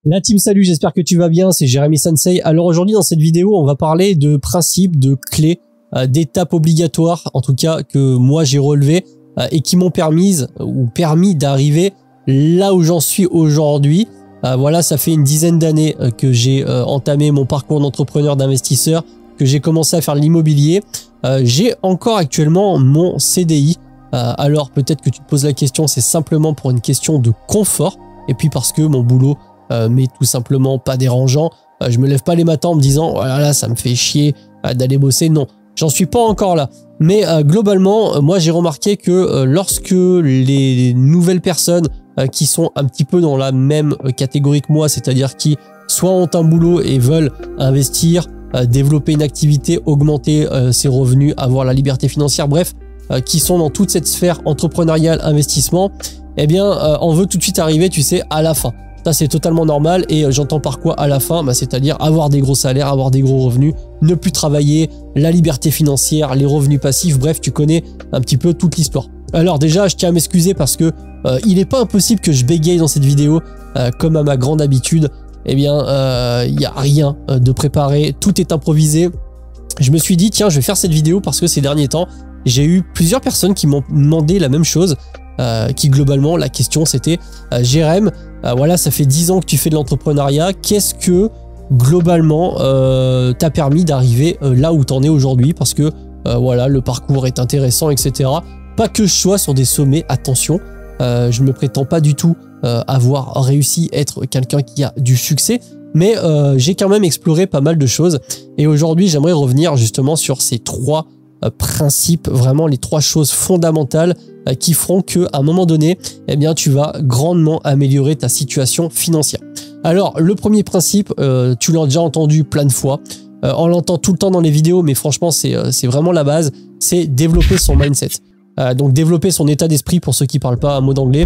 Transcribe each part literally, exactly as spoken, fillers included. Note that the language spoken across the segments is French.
La team, salut, j'espère que tu vas bien, c'est Jérémy Sensei. Alors aujourd'hui dans cette vidéo, on va parler de principes, de clés, euh, d'étapes obligatoires, en tout cas que moi j'ai relevées euh, et qui m'ont permis ou permis d'arriver là où j'en suis aujourd'hui. Euh, voilà, ça fait une dizaine d'années euh, que j'ai euh, entamé mon parcours d'entrepreneur, d'investisseur, que j'ai commencé à faire de l'immobilier. Euh, j'ai encore actuellement mon C D I. Euh, alors peut-être que tu te poses la question, c'est simplement pour une question de confort et puis parce que mon boulot Euh, mais tout simplement pas dérangeant. Euh, je me lève pas les matins en me disant oh là là ça me fait chier euh, d'aller bosser. Non, j'en suis pas encore là. Mais euh, globalement, euh, moi j'ai remarqué que euh, lorsque les nouvelles personnes euh, qui sont un petit peu dans la même euh, catégorie que moi, c'est-à-dire qui soit ont un boulot et veulent investir, euh, développer une activité, augmenter euh, ses revenus, avoir la liberté financière, bref, euh, qui sont dans toute cette sphère entrepreneuriale, investissement, eh bien euh, on veut tout de suite arriver, tu sais, à la fin. Ça, c'est totalement normal et euh, j'entends par quoi à la fin, bah, c'est-à-dire avoir des gros salaires, avoir des gros revenus, ne plus travailler, la liberté financière, les revenus passifs, bref, tu connais un petit peu toute l'histoire. Alors déjà, je tiens à m'excuser parce que euh, il n'est pas impossible que je bégaye dans cette vidéo, euh, comme à ma grande habitude. Eh bien, euh, il n'y a rien de préparé, tout est improvisé. Je me suis dit, tiens, je vais faire cette vidéo parce que ces derniers temps, j'ai eu plusieurs personnes qui m'ont demandé la même chose. Euh, qui globalement la question c'était euh, Jérém, euh, voilà ça fait dix ans que tu fais de l'entrepreneuriat, qu'est-ce que globalement euh, t'a permis d'arriver euh, là où t'en es aujourd'hui, parce que euh, voilà le parcours est intéressant, etc. Pas que je sois sur des sommets, attention, euh, je ne me prétends pas du tout euh, avoir réussi, être quelqu'un qui a du succès, mais euh, j'ai quand même exploré pas mal de choses et aujourd'hui j'aimerais revenir justement sur ces trois euh, principes, vraiment les trois choses fondamentales qui feront qu'à un moment donné, eh bien, tu vas grandement améliorer ta situation financière. Alors, le premier principe, euh, tu l'as déjà entendu plein de fois, euh, on l'entend tout le temps dans les vidéos, mais franchement, c'est euh, c'est vraiment la base, c'est développer son mindset. Euh, donc, développer son état d'esprit pour ceux qui ne parlent pas un mot d'anglais.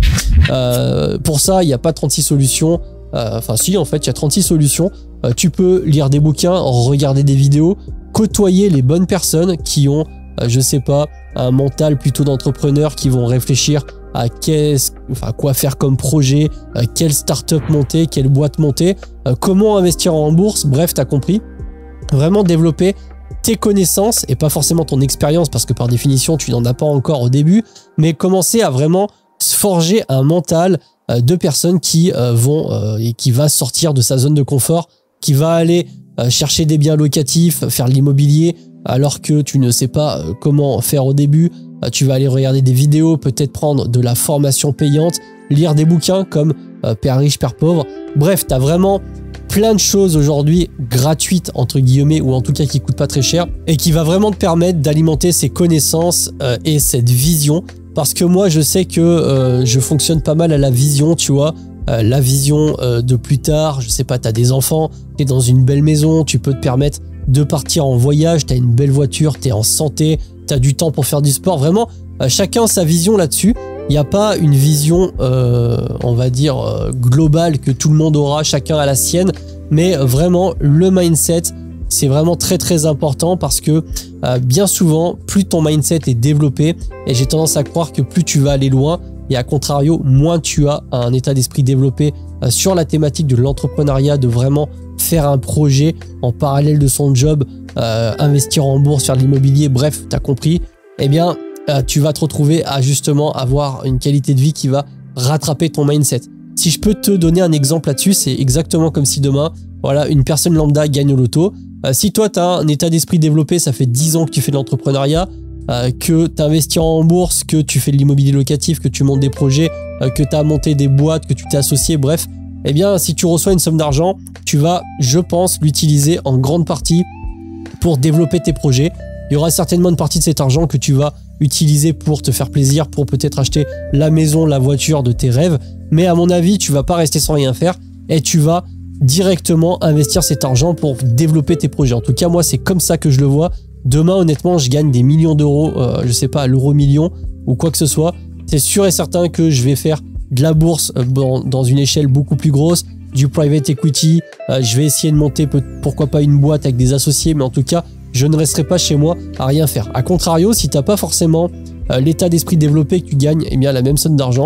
Euh, pour ça, il n'y a pas trente-six solutions. Euh, enfin, si, en fait, il y a trente-six solutions. Euh, tu peux lire des bouquins, regarder des vidéos, côtoyer les bonnes personnes qui ont, euh, je sais pas, un mental plutôt d'entrepreneurs qui vont réfléchir à qu'est-ce, enfin, quoi faire comme projet, euh, quelle start-up monter, quelle boîte monter, euh, comment investir en bourse, bref, tu as compris. Vraiment développer tes connaissances et pas forcément ton expérience parce que par définition, tu n'en as pas encore au début, mais commencer à vraiment se forger un mental euh, de personnes qui euh, vont euh, et qui va sortir de sa zone de confort, qui va aller euh, chercher des biens locatifs, faire de l'immobilier, alors que tu ne sais pas comment faire au début. Tu vas aller regarder des vidéos, peut-être prendre de la formation payante, lire des bouquins comme Père riche, Père pauvre. Bref, tu as vraiment plein de choses aujourd'hui gratuites, entre guillemets, ou en tout cas qui ne coûtent pas très cher, et qui va vraiment te permettre d'alimenter ces connaissances et cette vision. Parce que moi, je sais que euh, je fonctionne pas mal à la vision, tu vois. Euh, la vision euh, de plus tard, je sais pas, tu as des enfants, tu es dans une belle maison, tu peux te permettre de partir en voyage, tu as une belle voiture, tu es en santé, tu as du temps pour faire du sport. Vraiment, euh, chacun sa vision là-dessus. Il n'y a pas une vision, euh, on va dire, euh, globale que tout le monde aura, chacun a la sienne. Mais euh, vraiment, le mindset, c'est vraiment très très important parce que euh, bien souvent, plus ton mindset est développé, et j'ai tendance à croire que plus tu vas aller loin, et à contrario, moins tu as un état d'esprit développé euh, sur la thématique de l'entrepreneuriat, de vraiment faire un projet en parallèle de son job, euh, investir en bourse, faire de l'immobilier, bref, tu as compris, eh bien, euh, tu vas te retrouver à justement avoir une qualité de vie qui va rattraper ton mindset. Si je peux te donner un exemple là-dessus, c'est exactement comme si demain, voilà, une personne lambda gagne au loto. Euh, si toi, tu as un état d'esprit développé, ça fait dix ans que tu fais de l'entrepreneuriat, euh, que tu investis en bourse, que tu fais de l'immobilier locatif, que tu montes des projets, euh, que tu as monté des boîtes, que tu t'es associé, bref, eh bien, si tu reçois une somme d'argent, tu vas, je pense, l'utiliser en grande partie pour développer tes projets. Il y aura certainement une partie de cet argent que tu vas utiliser pour te faire plaisir, pour peut-être acheter la maison, la voiture de tes rêves. Mais à mon avis, tu vas pas rester sans rien faire et tu vas directement investir cet argent pour développer tes projets. En tout cas, moi, c'est comme ça que je le vois. Demain, honnêtement, je gagne des millions d'euros, euh, je sais pas, l'euro million ou quoi que ce soit. C'est sûr et certain que je vais faire de la bourse dans une échelle beaucoup plus grosse, du private equity, euh, je vais essayer de monter peut, pourquoi pas une boîte avec des associés, mais en tout cas, je ne resterai pas chez moi à rien faire. A contrario, si tu n'as pas forcément euh, l'état d'esprit développé que tu gagnes, eh bien la même somme d'argent,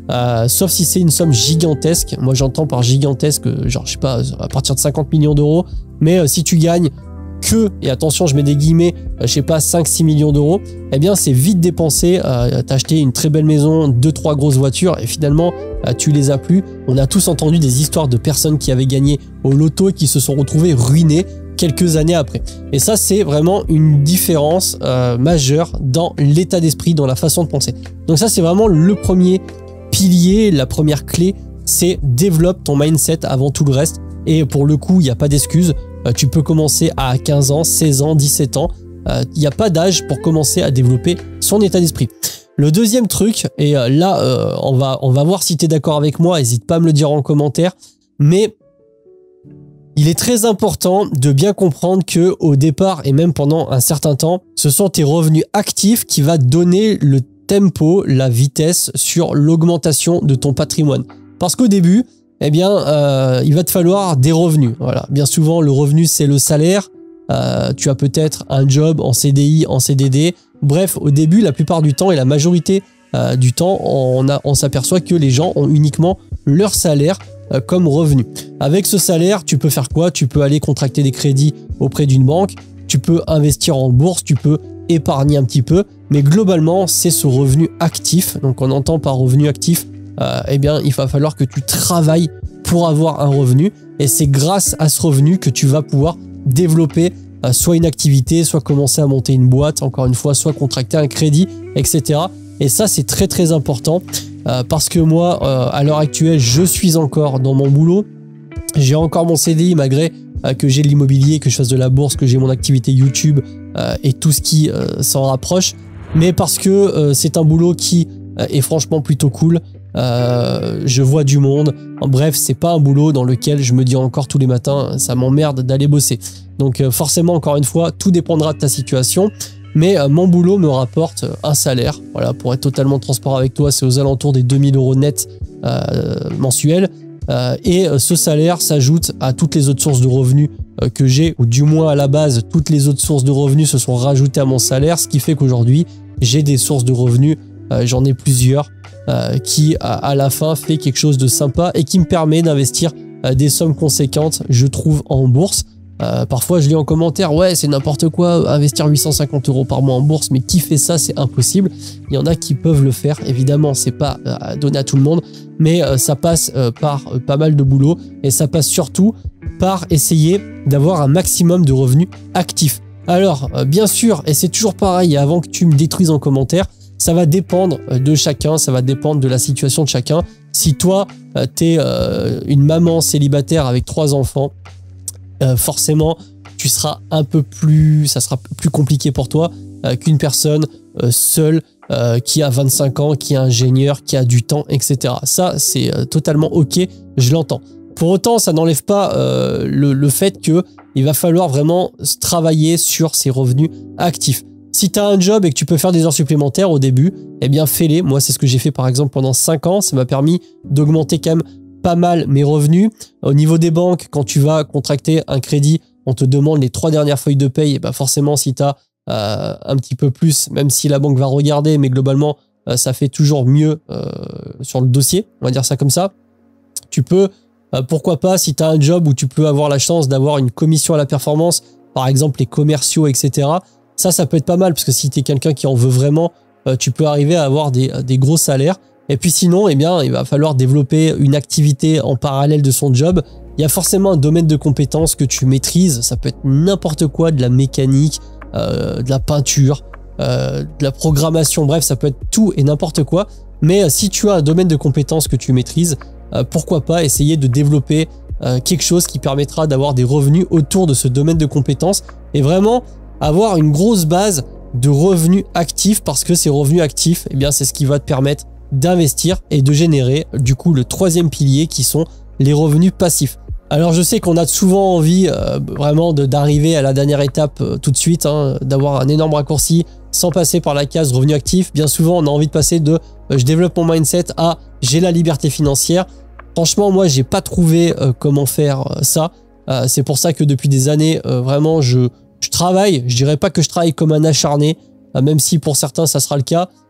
Euh, sauf si c'est une somme gigantesque. Moi j'entends par gigantesque, genre je sais pas, à partir de cinquante millions d'euros. Mais euh, si tu gagnes que, et attention je mets des guillemets, euh, je sais pas, cinq six millions d'euros, eh bien c'est vite dépensé. Euh, t'as acheté une très belle maison, deux trois grosses voitures et finalement euh, tu les as plus. On a tous entendu des histoires de personnes qui avaient gagné au loto et qui se sont retrouvées ruinées quelques années après. Et ça c'est vraiment une différence euh, majeure dans l'état d'esprit, dans la façon de penser. Donc ça c'est vraiment le premier pilier, la première clé, c'est développe ton mindset avant tout le reste. Et pour le coup, il n'y a pas d'excuse. Euh, tu peux commencer à quinze ans, seize ans, dix-sept ans. Euh, il n'y a pas d'âge pour commencer à développer son état d'esprit. Le deuxième truc, et euh, là, euh, on, va, on va voir si tu es d'accord avec moi, n'hésite pas à me le dire en commentaire, mais il est très important de bien comprendre que au départ et même pendant un certain temps, ce sont tes revenus actifs qui va donner le tempo, la vitesse sur l'augmentation de ton patrimoine. Parce qu'au début, eh bien, euh, il va te falloir des revenus. Voilà. Bien souvent, le revenu, c'est le salaire. Euh, tu as peut-être un job en C D I, en C D D. Bref, au début, la plupart du temps et la majorité euh, du temps, on, a, on s'aperçoit que les gens ont uniquement leur salaire euh, comme revenu. Avec ce salaire, tu peux faire quoi? Tu peux aller contracter des crédits auprès d'une banque. Tu peux investir en bourse. Tu peux épargner un petit peu. Mais globalement, c'est ce revenu actif. Donc, on entend par revenu actif, euh, eh bien, il va falloir que tu travailles pour avoir un revenu. Et c'est grâce à ce revenu que tu vas pouvoir développer euh, soit une activité, soit commencer à monter une boîte, encore une fois, soit contracter un crédit, et cetera. Et ça, c'est très, très important euh, parce que moi, euh, à l'heure actuelle, je suis encore dans mon boulot. J'ai encore mon C D I malgré euh, que j'ai de l'immobilier, que je fasse de la bourse, que j'ai mon activité YouTube euh, et tout ce qui euh, s'en rapproche. Mais parce que euh, c'est un boulot qui euh, est franchement plutôt cool. Euh, je vois du monde. En bref, c'est pas un boulot dans lequel je me dis encore tous les matins, ça m'emmerde d'aller bosser. Donc euh, forcément, encore une fois, tout dépendra de ta situation. Mais euh, mon boulot me rapporte un salaire. Voilà, pour être totalement transparent avec toi, c'est aux alentours des deux mille euros net euh, mensuels. Euh, et euh, ce salaire s'ajoute à toutes les autres sources de revenus euh, que j'ai, ou du moins à la base, toutes les autres sources de revenus se sont rajoutées à mon salaire, ce qui fait qu'aujourd'hui, j'ai des sources de revenus, euh, j'en ai plusieurs, euh, qui à, à la fin fait quelque chose de sympa et qui me permet d'investir euh, des sommes conséquentes, je trouve, en bourse. Euh, parfois, je lis en commentaire, ouais, c'est n'importe quoi, investir huit cent cinquante euros par mois en bourse, mais qui fait ça? C'est impossible. Il y en a qui peuvent le faire, évidemment, c'est pas euh, donné à tout le monde, mais euh, ça passe euh, par euh, pas mal de boulot et ça passe surtout par essayer d'avoir un maximum de revenus actifs. Alors, euh, bien sûr, et c'est toujours pareil, avant que tu me détruises en commentaire, ça va dépendre de chacun, ça va dépendre de la situation de chacun. Si toi, euh, tu es euh, une maman célibataire avec trois enfants, Euh, forcément tu seras un peu plus, ça sera plus compliqué pour toi euh, qu'une personne euh, seule euh, qui a vingt-cinq ans, qui est ingénieur, qui a du temps, et cetera. Ça, c'est euh, totalement ok, je l'entends. Pour autant, ça n'enlève pas euh, le, le fait que il va falloir vraiment travailler sur ses revenus actifs. Si tu as un job et que tu peux faire des heures supplémentaires au début, eh bien fais-les. Moi, c'est ce que j'ai fait par exemple pendant cinq ans. Ça m'a permis d'augmenter quand même pas mal mes revenus. Au niveau des banques, quand tu vas contracter un crédit, on te demande les trois dernières feuilles de paye. Et ben forcément, si tu as euh, un petit peu plus, même si la banque va regarder, mais globalement, euh, ça fait toujours mieux euh, sur le dossier, on va dire ça comme ça. Tu peux, euh, pourquoi pas, si tu as un job où tu peux avoir la chance d'avoir une commission à la performance, par exemple les commerciaux, et cetera. Ça, ça peut être pas mal, parce que si tu es quelqu'un qui en veut vraiment, euh, tu peux arriver à avoir des, des gros salaires. Et puis sinon, eh bien, il va falloir développer une activité en parallèle de son job. Il y a forcément un domaine de compétences que tu maîtrises. Ça peut être n'importe quoi, de la mécanique, euh, de la peinture, euh, de la programmation. Bref, ça peut être tout et n'importe quoi. Mais euh, si tu as un domaine de compétences que tu maîtrises, euh, pourquoi pas essayer de développer euh, quelque chose qui permettra d'avoir des revenus autour de ce domaine de compétences et vraiment avoir une grosse base de revenus actifs, parce que ces revenus actifs, eh bien, c'est ce qui va te permettre d'investir et de générer du coup le troisième pilier qui sont les revenus passifs. Alors je sais qu'on a souvent envie euh, vraiment d'arriver à la dernière étape euh, tout de suite, hein, d'avoir un énorme raccourci sans passer par la case revenus actifs. Bien souvent on a envie de passer de euh, je développe mon mindset à j'ai la liberté financière. Franchement moi j'ai pas trouvé euh, comment faire euh, ça. Euh, c'est pour ça que depuis des années euh, vraiment je, je travaille. Je dirais pas que je travaille comme un acharné, euh, même si pour certains ça sera le cas.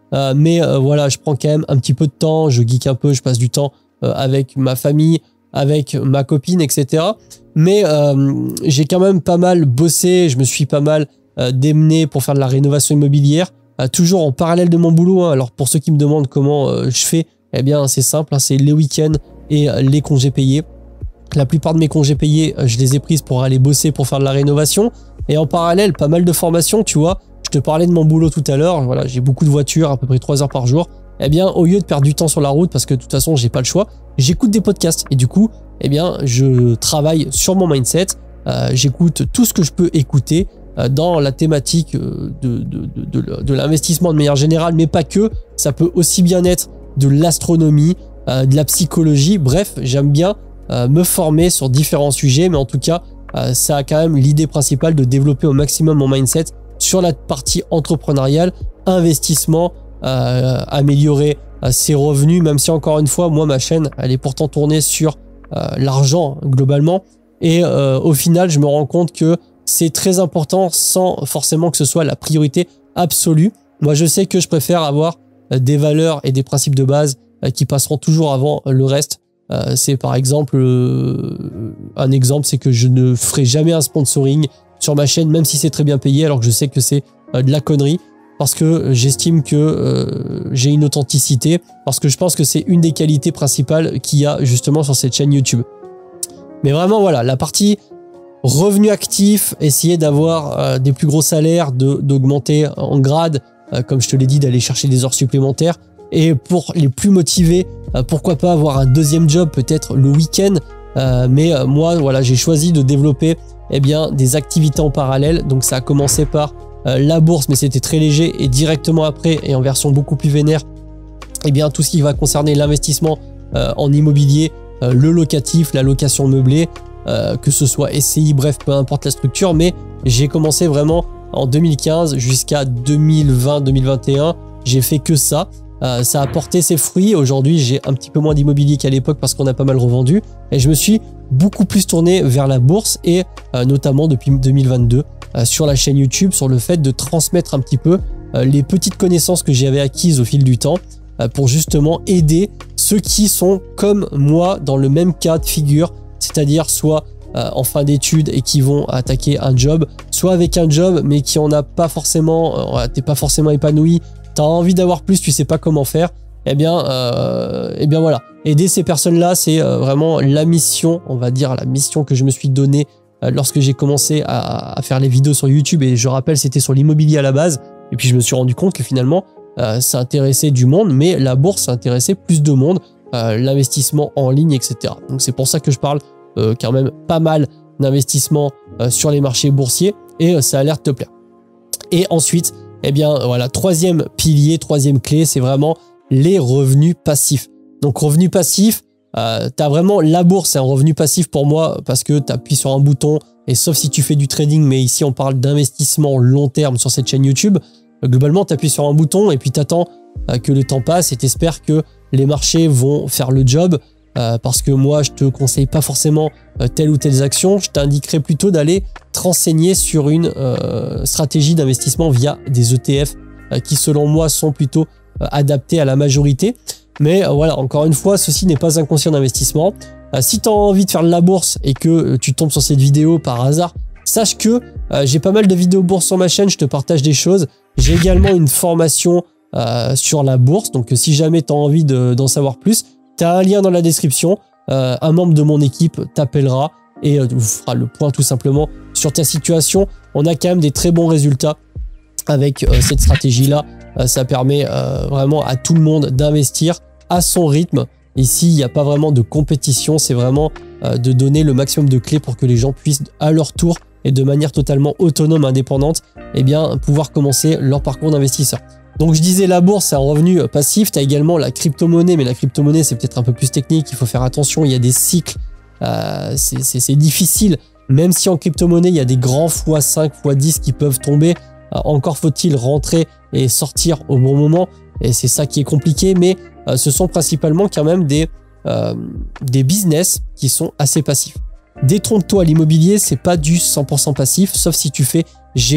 Euh, mais euh, voilà, je prends quand même un petit peu de temps, je geek un peu, je passe du temps euh, avec ma famille, avec ma copine, et cetera. Mais euh, j'ai quand même pas mal bossé, je me suis pas mal euh, démené pour faire de la rénovation immobilière, euh, toujours en parallèle de mon boulot. Hein. Alors pour ceux qui me demandent comment euh, je fais, eh bien c'est simple, hein, c'est les week-ends et euh, les congés payés. La plupart de mes congés payés, euh, je les ai prises pour aller bosser, pour faire de la rénovation. Et en parallèle, pas mal de formations, tu vois. Je te parlais de mon boulot tout à l'heure, voilà, j'ai beaucoup de voitures, à peu près trois heures par jour. Eh bien, au lieu de perdre du temps sur la route, parce que de toute façon, j'ai pas le choix, j'écoute des podcasts. Et du coup, eh bien, je travaille sur mon mindset, euh, j'écoute tout ce que je peux écouter euh, dans la thématique de, de, de, de, de l'investissement de manière générale, mais pas que. Ça peut aussi bien être de l'astronomie, euh, de la psychologie. Bref, j'aime bien euh, me former sur différents sujets, mais en tout cas, euh, ça a quand même l'idée principale de développer au maximum mon mindset sur la partie entrepreneuriale, investissement, euh, améliorer euh, ses revenus, même si encore une fois, moi, ma chaîne, elle est pourtant tournée sur euh, l'argent globalement. Et euh, au final, je me rends compte que c'est très important sans forcément que ce soit la priorité absolue. Moi, je sais que je préfère avoir euh, des valeurs et des principes de base euh, qui passeront toujours avant le reste. Euh, c'est par exemple, euh, un exemple, c'est que je ne ferai jamais un sponsoring sur ma chaîne, même si c'est très bien payé, alors que je sais que c'est euh, de la connerie, parce que j'estime que euh, j'ai une authenticité, parce que je pense que c'est une des qualités principales qu'il y a justement sur cette chaîne YouTube. Mais vraiment, voilà, la partie revenu actif, essayer d'avoir euh, des plus gros salaires, de, d'augmenter en grade, euh, comme je te l'ai dit, d'aller chercher des heures supplémentaires, et pour les plus motivés, euh, pourquoi pas avoir un deuxième job, peut-être le week-end, euh, mais euh, moi, voilà, j'ai choisi de développer eh bien, des activités en parallèle. Donc ça a commencé par euh, la bourse, mais c'était très léger, et directement après, et en version beaucoup plus vénère, eh bien, tout ce qui va concerner l'investissement euh, en immobilier, euh, le locatif, la location meublée, euh, que ce soit S C I, bref, peu importe la structure. Mais j'ai commencé vraiment en deux mille quinze jusqu'à deux mille vingt deux mille vingt et un, j'ai fait que ça. Euh, ça a porté ses fruits. Aujourd'hui, j'ai un petit peu moins d'immobilier qu'à l'époque parce qu'on a pas mal revendu, et je me suis beaucoup plus tourné vers la bourse, et euh, notamment depuis deux mille vingt-deux euh, sur la chaîne YouTube, sur le fait de transmettre un petit peu euh, les petites connaissances que j'avais acquises au fil du temps euh, pour justement aider ceux qui sont comme moi dans le même cas de figure, c'est-à-dire soit euh, en fin d'études et qui vont attaquer un job, soit avec un job mais qui en a pas forcément, euh, t'es pas forcément épanoui, t'as envie d'avoir plus, tu sais pas comment faire. Eh bien, euh, eh bien voilà, aider ces personnes-là, c'est euh, vraiment la mission, on va dire la mission que je me suis donnée euh, lorsque j'ai commencé à, à faire les vidéos sur YouTube. Et je rappelle, c'était sur l'immobilier à la base. Et puis je me suis rendu compte que finalement, euh, ça intéressait du monde, mais la bourse, ça intéressait plus de monde, euh, l'investissement en ligne, et cetera. Donc c'est pour ça que je parle euh, quand même pas mal d'investissement euh, sur les marchés boursiers, et euh, ça a l'air de te plaire. Et ensuite, eh bien voilà, troisième pilier, troisième clé, c'est vraiment les revenus passifs. Donc revenus passifs, euh, tu as vraiment la bourse, c'est un revenu passif pour moi parce que tu appuies sur un bouton, et sauf si tu fais du trading, mais ici on parle d'investissement long terme sur cette chaîne YouTube, euh, globalement tu appuies sur un bouton et puis tu attends euh, que le temps passe et tu espères que les marchés vont faire le job, euh, parce que moi je te conseille pas forcément euh, telle ou telle action, je t'indiquerai plutôt d'aller te renseigner sur une euh, stratégie d'investissement via des E T F euh, qui selon moi sont plutôt adapté à la majorité. Mais euh, voilà, encore une fois, ceci n'est pas un conseil d'investissement. Euh, si tu as envie de faire de la bourse et que euh, tu tombes sur cette vidéo par hasard, sache que euh, j'ai pas mal de vidéos bourse sur ma chaîne, je te partage des choses. J'ai également une formation euh, sur la bourse, donc euh, si jamais tu as envie d'en savoir plus, tu as un lien dans la description. Euh, un membre de mon équipe t'appellera et euh, vous fera le point tout simplement sur ta situation. On a quand même des très bons résultats avec euh, cette stratégie-là. Ça permet euh, vraiment à tout le monde d'investir à son rythme. Ici, il n'y a pas vraiment de compétition, c'est vraiment euh, de donner le maximum de clés pour que les gens puissent à leur tour et de manière totalement autonome, indépendante, eh bien, pouvoir commencer leur parcours d'investisseur. Donc je disais, la bourse, c'est un revenu passif. Tu as également la crypto-monnaie, mais la crypto-monnaie, c'est peut-être un peu plus technique, il faut faire attention, il y a des cycles, euh, c'est difficile. Même si en crypto-monnaie, il y a des grands fois cinq, fois dix qui peuvent tomber, euh, encore faut-il rentrer et sortir au bon moment, et c'est ça qui est compliqué, mais euh, ce sont principalement quand même des, euh, des business qui sont assez passifs. Détrompe-toi, l'immobilier, c'est pas du cent pour cent passif, sauf si tu fais gérer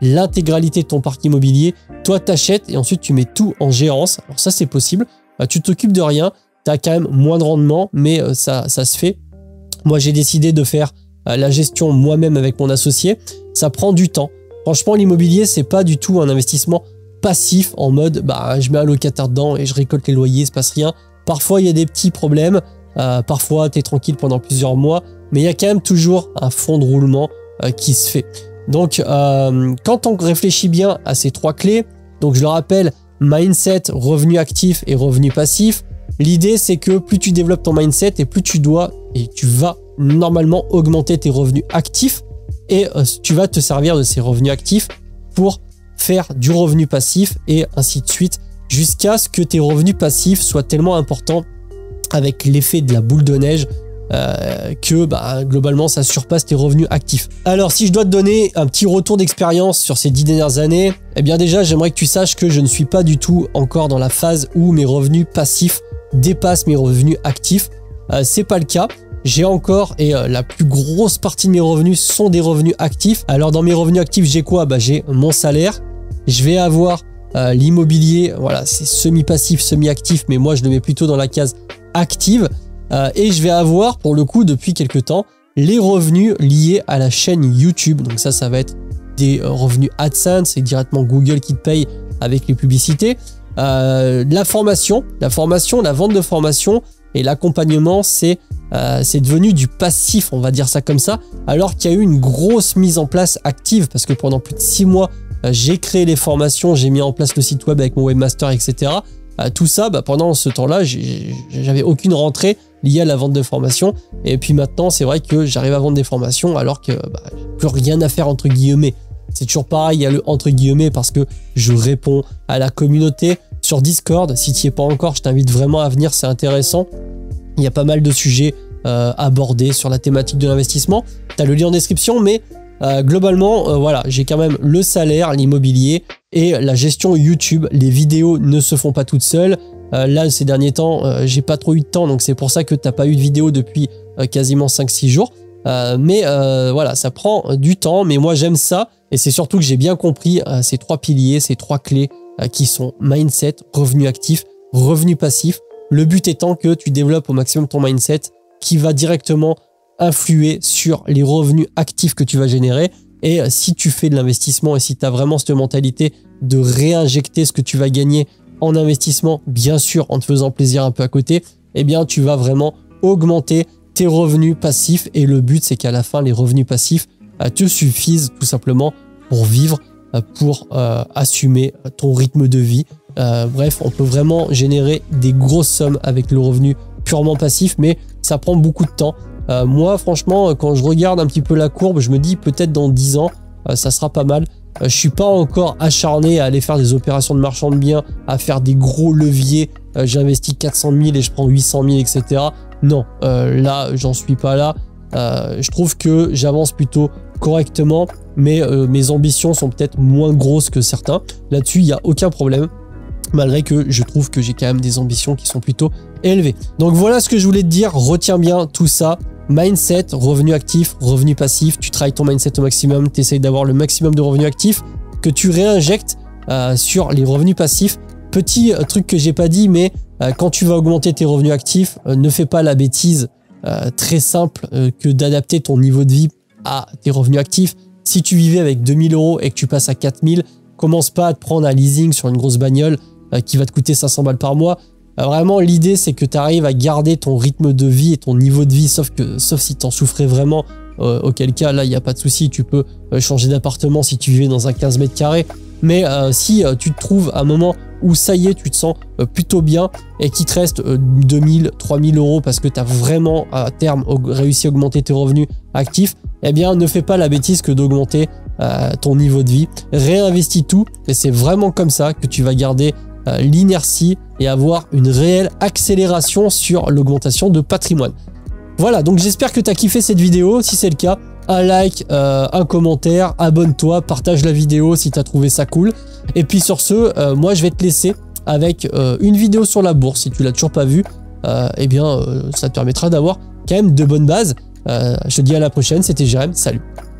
l'intégralité de ton parc immobilier. Toi, t'achètes et ensuite tu mets tout en gérance. Alors ça, c'est possible. Euh, tu t'occupes de rien. Tu as quand même moins de rendement, mais euh, ça, ça se fait. Moi, j'ai décidé de faire euh, la gestion moi-même avec mon associé. Ça prend du temps. Franchement, l'immobilier, c'est pas du tout un investissement passif en mode bah, je mets un locataire dedans et je récolte les loyers, il se passe rien. Parfois, il y a des petits problèmes. Euh, parfois, tu es tranquille pendant plusieurs mois. Mais il y a quand même toujours un fond de roulement euh, qui se fait. Donc, euh, quand on réfléchit bien à ces trois clés, donc je le rappelle, mindset, revenu actif et revenu passif, l'idée c'est que plus tu développes ton mindset et plus tu dois et tu vas normalement augmenter tes revenus actifs et euh, tu vas te servir de ces revenus actifs pour faire du revenu passif et ainsi de suite jusqu'à ce que tes revenus passifs soient tellement importants avec l'effet de la boule de neige euh, que bah, globalement ça surpasse tes revenus actifs. Alors si je dois te donner un petit retour d'expérience sur ces dix dernières années, eh bien déjà j'aimerais que tu saches que je ne suis pas du tout encore dans la phase où mes revenus passifs dépassent mes revenus actifs. Euh, c'est pas le cas. J'ai encore, et euh, la plus grosse partie de mes revenus sont des revenus actifs. Alors dans mes revenus actifs, j'ai quoi? Bah, j'ai mon salaire, je vais avoir euh, l'immobilier, voilà, c'est semi-passif, semi-actif, mais moi je le mets plutôt dans la case active. Euh, et je vais avoir, pour le coup, depuis quelques temps, les revenus liés à la chaîne YouTube. Donc ça, ça va être des euh, revenus AdSense, c'est directement Google qui te paye avec les publicités. Euh, la formation, la formation, la vente de formation et l'accompagnement, c'est euh, c'est devenu du passif, on va dire ça comme ça, alors qu'il y a eu une grosse mise en place active parce que pendant plus de six mois, euh, j'ai créé les formations, j'ai mis en place le site web avec mon webmaster, et cetera. Euh, tout ça, bah, pendant ce temps-là, j'avais aucune rentrée liée à la vente de formation. Et puis maintenant, c'est vrai que j'arrive à vendre des formations alors que bah, j'ai plus rien à faire entre guillemets. C'est toujours pareil, il y a le entre guillemets parce que je réponds à la communauté sur Discord. Si tu n'y es pas encore, je t'invite vraiment à venir, c'est intéressant. Il y a pas mal de sujets euh, abordés sur la thématique de l'investissement. Tu as le lien en description, mais euh, globalement, euh, voilà, j'ai quand même le salaire, l'immobilier et la gestion YouTube. Les vidéos ne se font pas toutes seules. Euh, là, ces derniers temps, euh, j'ai pas trop eu de temps, donc c'est pour ça que tu n'as pas eu de vidéo depuis euh, quasiment cinq six jours. Euh, mais euh, voilà, ça prend du temps, mais moi j'aime ça. Et c'est surtout que j'ai bien compris euh, ces trois piliers, ces trois clés euh, qui sont mindset, revenu actif, revenu passif. Le but étant que tu développes au maximum ton mindset qui va directement influer sur les revenus actifs que tu vas générer. Et euh, si tu fais de l'investissement et si tu as vraiment cette mentalité de réinjecter ce que tu vas gagner en investissement, bien sûr en te faisant plaisir un peu à côté, eh bien tu vas vraiment augmenter tes revenus passifs. Et le but, c'est qu'à la fin, les revenus passifs euh, te suffisent tout simplement pour vivre, euh, pour euh, assumer ton rythme de vie. Euh, bref, on peut vraiment générer des grosses sommes avec le revenu purement passif, mais ça prend beaucoup de temps. Euh, moi, franchement, quand je regarde un petit peu la courbe, je me dis peut-être dans dix ans, euh, ça sera pas mal. Euh, je suis pas encore acharné à aller faire des opérations de marchand de biens, à faire des gros leviers. Euh, J'investis quatre cent mille et je prends huit cent mille, et cetera. Non, euh, là, j'en suis pas là. Euh, je trouve que j'avance plutôt correctement, mais euh, mes ambitions sont peut-être moins grosses que certains. Là-dessus, il n'y a aucun problème, malgré que je trouve que j'ai quand même des ambitions qui sont plutôt élevées. Donc voilà ce que je voulais te dire. Retiens bien tout ça. Mindset, revenu actif, revenu passif. Tu travailles ton mindset au maximum, tu essayes d'avoir le maximum de revenus actifs que tu réinjectes euh, sur les revenus passifs. Petit euh, truc que j'ai pas dit, mais euh, quand tu vas augmenter tes revenus actifs, euh, ne fais pas la bêtise euh, très simple euh, que d'adapter ton niveau de vie à tes revenus actifs. Si tu vivais avec deux mille euros et que tu passes à quatre mille, commence pas à te prendre un leasing sur une grosse bagnole euh, qui va te coûter cinq cents balles par mois. Euh, vraiment, l'idée, c'est que tu arrives à garder ton rythme de vie et ton niveau de vie, sauf, que, sauf si tu en souffrais vraiment, euh, auquel cas, là, il n'y a pas de souci. Tu peux euh, changer d'appartement si tu vivais dans un quinze mètres carrés. Mais euh, si euh, tu te trouves à un moment où ça y est, tu te sens euh, plutôt bien et qu'il te reste euh, deux mille, trois mille euros parce que tu as vraiment à terme réussi à augmenter tes revenus actifs, eh bien ne fais pas la bêtise que d'augmenter euh, ton niveau de vie. Réinvestis tout et c'est vraiment comme ça que tu vas garder euh, l'inertie et avoir une réelle accélération sur l'augmentation de patrimoine. Voilà, donc j'espère que tu as kiffé cette vidéo. Si c'est le cas, un like, euh, un commentaire, abonne-toi, partage la vidéo si tu as trouvé ça cool. Et puis sur ce, euh, moi je vais te laisser avec euh, une vidéo sur la bourse. Si tu l'as toujours pas vue, euh, eh bien euh, ça te permettra d'avoir quand même de bonnes bases. Euh, je te dis à la prochaine, c'était Jérém, salut.